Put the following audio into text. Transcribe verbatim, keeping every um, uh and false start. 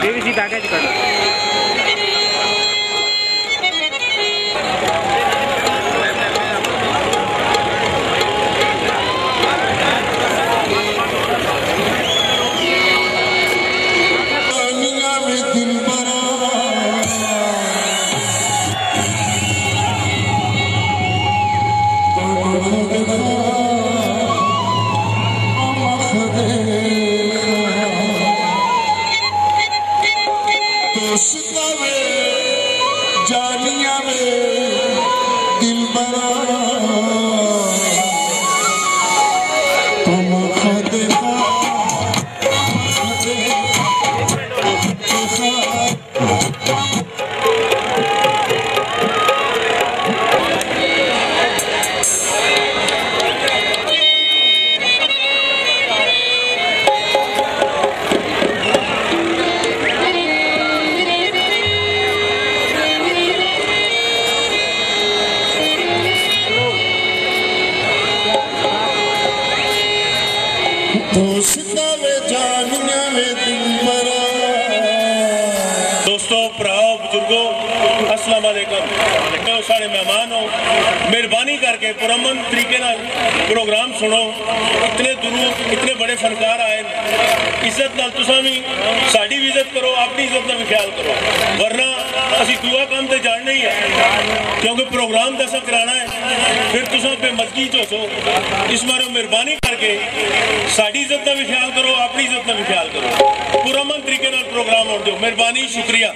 PVC package कर जानिया में दिल बड़ा तुम खदेगा दोस्तों भराओ बुजुर्गो अस्सलाम वालेकुम। सारे मेहमान हो मेहरबानी करके पुरअमन तरीके नाल प्रोग्राम सुनो। इतने दुरूद इतने बड़े फनकार आए इज्जत नाल तुसां भी साडी भी इज्जत करो अपनी इज्जत का भी ख्याल करो वरना असी दूआ काम तो जानना ही है क्योंकि प्रोग्राम दसा कराना है फिर तुसां बेमजगी च हो। इस बारे मेहरबानी करके साडी इज्जत का भी ख्याल करो अपनी इज्जत का भी ख्याल करो पुरअमन तरीके नाल प्रोग्राम होने दो। मेहरबानी शुक्रिया।